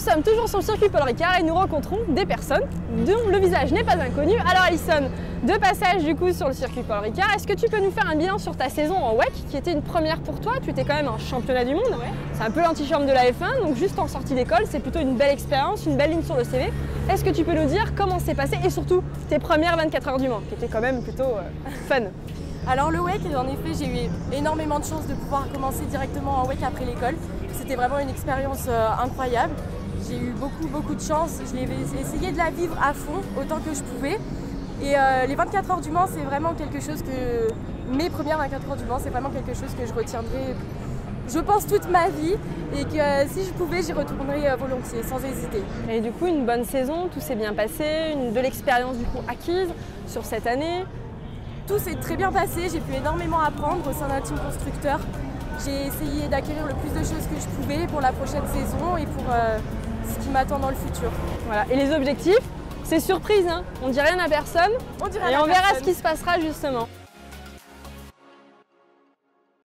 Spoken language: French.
sommes toujours sur le circuit Paul Ricard et nous rencontrons des personnes dont le visage n'est pas inconnu. Alors Alison, de passage du coup sur le circuit Paul Ricard, est-ce que tu peux nous faire un bilan sur ta saison en WEC qui était une première pour toi? Tu étais quand même un championnat du monde, ouais. C'est un peu l'antichambre de la F1, donc juste en sortie d'école, c'est plutôt une belle expérience, une belle ligne sur le CV. Est-ce que tu peux nous dire comment c'est passé et surtout tes premières 24 heures du Mans, qui étaient quand même plutôt fun? Alors le WEC, en effet, j'ai eu énormément de chance de pouvoir commencer directement en WEC après l'école. C'était vraiment une expérience incroyable. J'ai eu beaucoup de chance. Je l'ai essayé de la vivre à fond, autant que je pouvais. Et les 24 heures du Mans, c'est vraiment quelque chose que... Mes premières 24 heures du Mans, c'est vraiment quelque chose que je retiendrai, je pense, toute ma vie. Et que si je pouvais, j'y retournerais volontiers, sans hésiter. Et du coup, une bonne saison, tout s'est bien passé, de l'expérience du coup acquise sur cette année. Tout s'est très bien passé, j'ai pu énormément apprendre au sein d'un team constructeur. J'ai essayé d'acquérir le plus de choses que je pouvais pour la prochaine saison et pour ce qui m'attend dans le futur. Voilà. Et les objectifs, c'est surprise, hein. On dit rien à personne On verra ce qui se passera justement.